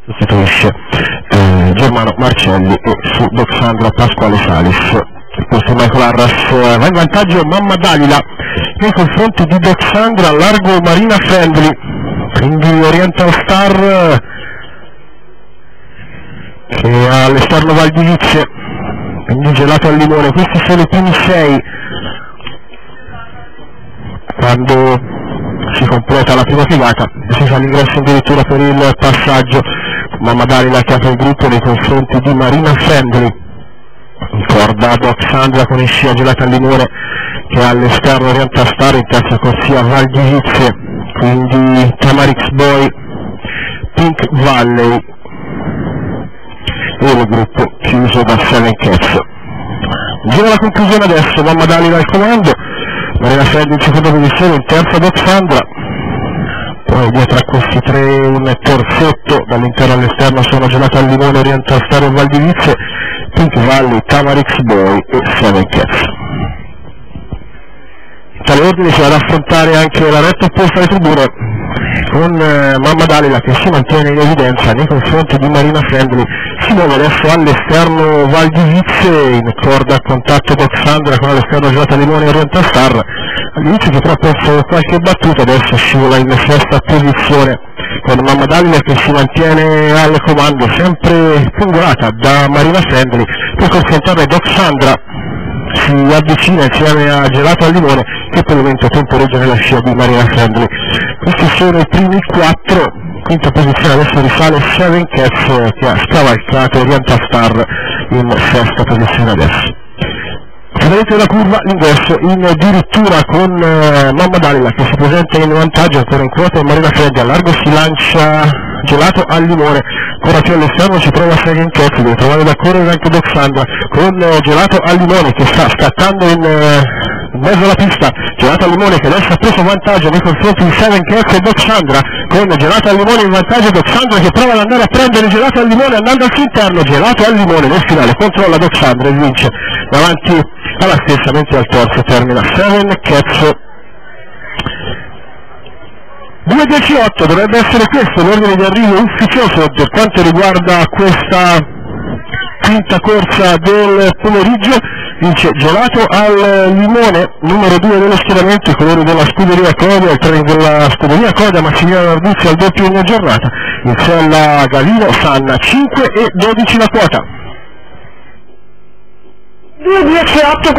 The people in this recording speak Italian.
sostituisce Germano Marcelli e su Doxandra Pasquale Salis. Questo Michael Arras va in vantaggio Mamma Dalila nei confronti di Doxandra, largo Marina Friendly, quindi Oriental Star che ha all'esterno Val di Vizze, quindi Gelato al Limone. Questi sono i primi 6 quando si completa la prima figata e si fa l'ingresso addirittura per il passaggio. Mamma Dalila che apre il gruppo nei confronti di Marina Friendly, in corda Doxandra con il scia Gelato al Limone che ha all'esterno Oriental Star, in terza corsia Val di Vizze, quindi Tamarix Boy, Pink Valley e il gruppo chiuso da Seven Cats. Gira la conclusione adesso, Mamma Dalila al comando, Marina Friendly in seconda posizione, in terza Doxandra, poi dietro a questi 3 un terzetto dall'interno all'esterno sono Gelato al Limone, Oriental Star e Val di Vizze, Pink Valley, Tamarix Boy e Seven Cats. In tale ordine si va ad affrontare anche la retta opposta alle tribune con Mamma Dalila che si mantiene in evidenza nei confronti di Marina Friendly. Si muove adesso all'esterno Val di Vizze, in corda a contatto Doxandra con all'esterno Gelato al Limone e Oriental Star. All'inizio che però ha perso qualche battuta, adesso scivola in sesta posizione con Mamma Dalila che si mantiene al comando, sempre pungolata da Marina Friendly. Per confrontare Doxandra si avvicina insieme a Gelato al Limone che per il momento temporeggia nella scia di Marina Friendly. Questi sono i primi 4, quinta posizione adesso risale Seven Cats che ha scavalcato Oriental Star in sesta posizione adesso. Vedete la curva, l'ingresso in dirittura con Mamma Dalila che si presenta in vantaggio ancora in quota e Marina Friendly. A largo si lancia Gelato al Limone, ancora più all'esterno si trova Seven Cats, deve trovare da correre anche Doxandra con Gelato al Limone che sta scattando in mezzo alla pista. Gelato al Limone che adesso ha preso vantaggio nei confronti di Seven Cats e Doxandra, con Gelato al Limone in vantaggio, Doxandra che prova ad andare a prendere Gelato al Limone andando al suo interno. Gelato al Limone nel finale controlla Doxandra e vince davanti alla stessa, mentre al terzo termina Seven Cats. 2.18 dovrebbe essere questo l'ordine di arrivo ufficioso per quanto riguarda questa quinta corsa del pomeriggio. Vince Gelato al Limone, numero 2 dello schieramento, i colori della scuderia Codia, il treno della scuderia Codia, Massimiliano Arduzzi al doppio in giornata, in sella Gavino, Sanna 5 e 12 la quota. 2.18